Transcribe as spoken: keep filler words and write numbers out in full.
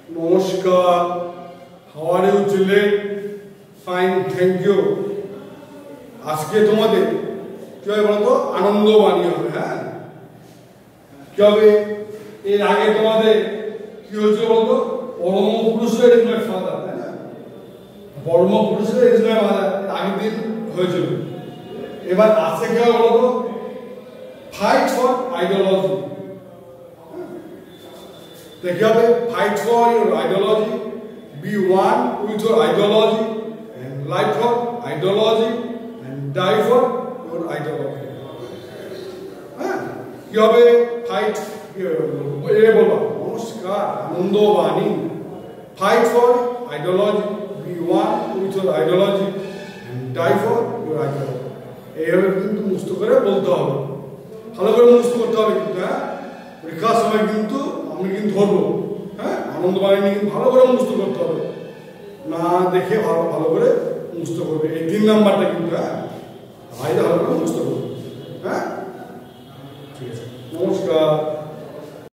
নমস্কার। How are you children? Fine, thank you. আজকে তোমাদের কি হবে বলতো আনন্দ বাণী হবে। হ্যাঁ কি হবে এর আগে তোমাদের কি হয়েছিল বলতো পরম পুরুষের ইজ মাই ফাদার, তাই না? পরম পুরুষের ইজ মাই ফাদার আগের দিন হয়েছিল। এবার আজকে কি হবে বলতো ফাইট ফর আইডিওলজি। দেখি হবে fight for your ideology, be one with your ideology and life for ideology and die for your ideology. হ্যাঁ কি হবে ফাইট এ বলবা নমস্কার Ananda Bani. Fight for ideology, be one with your ideology and die for your ideology. এইভাবে কিন্তু মুস্ত করে বলতে হবে, ভালো করে মুস্ত করতে হবে কিন্তু। হ্যাঁ পরীক্ষার সময় কিন্তু আমি কিন্তু ধরবো। হ্যাঁ আনন্দ বাণী কিন্তু ভালো করে মুস্ত করতে হবে, না দেখে ভালো ভালো করে মুস্ত করবে। এই তিন নাম্বারটা কিন্তু হ্যাঁ ভাই ভালো করে মুস্ত করবে। হ্যাঁ ঠিক আছে, নমস্কার।